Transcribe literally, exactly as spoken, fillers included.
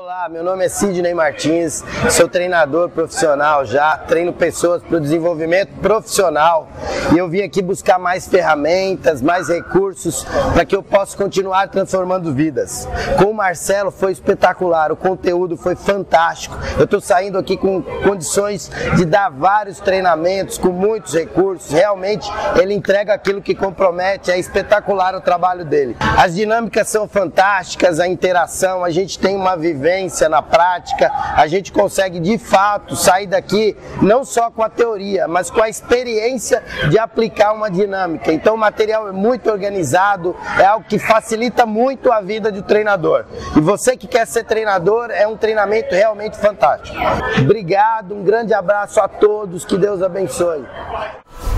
Olá, meu nome é Sidney Martins, sou treinador profissional já, treino pessoas para o desenvolvimento profissional e eu vim aqui buscar mais ferramentas, mais recursos para que eu possa continuar transformando vidas. Com o Marcelo foi espetacular, o conteúdo foi fantástico, eu estou saindo aqui com condições de dar vários treinamentos, com muitos recursos, realmente ele entrega aquilo que compromete, é espetacular o trabalho dele. As dinâmicas são fantásticas, a interação, a gente tem uma vivência na prática, a gente consegue de fato sair daqui não só com a teoria, mas com a experiência de aplicar uma dinâmica. Então o material é muito organizado, é algo que facilita muito a vida do treinador. E você que quer ser treinador, é um treinamento realmente fantástico. Obrigado, um grande abraço a todos, que Deus abençoe.